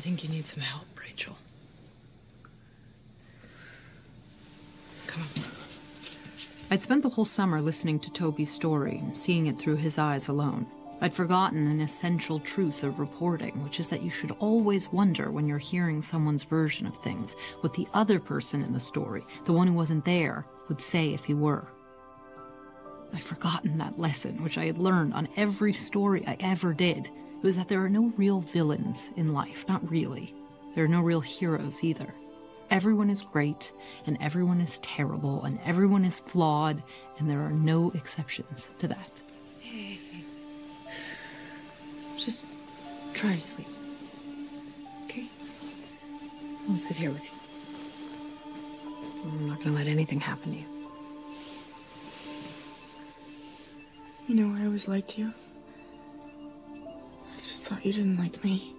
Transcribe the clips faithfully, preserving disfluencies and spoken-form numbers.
think you need some help, Rachel. Come on. I'd spent the whole summer listening to Toby's story, seeing it through his eyes alone. I'd forgotten an essential truth of reporting, which is that you should always wonder when you're hearing someone's version of things, what the other person in the story, the one who wasn't there, would say if he were. I'd forgotten that lesson, which I had learned on every story I ever did. It was that there are no real villains in life, not really. There are no real heroes either. Everyone is great, and everyone is terrible, and everyone is flawed, and there are no exceptions to that. Hey, just try to sleep, okay? I'll sit here with you. I'm not gonna let anything happen to you. You know, I always liked you. I just thought you didn't like me.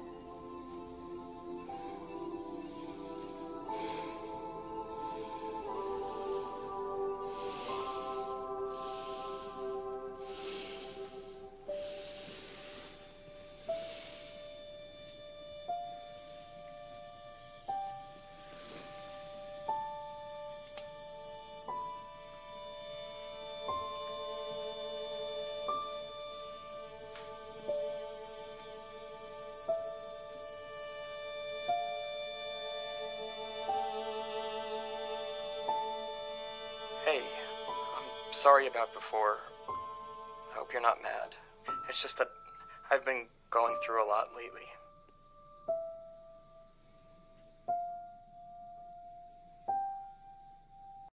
Hey, I'm sorry about before. I hope you're not mad. It's just that I've been going through a lot lately.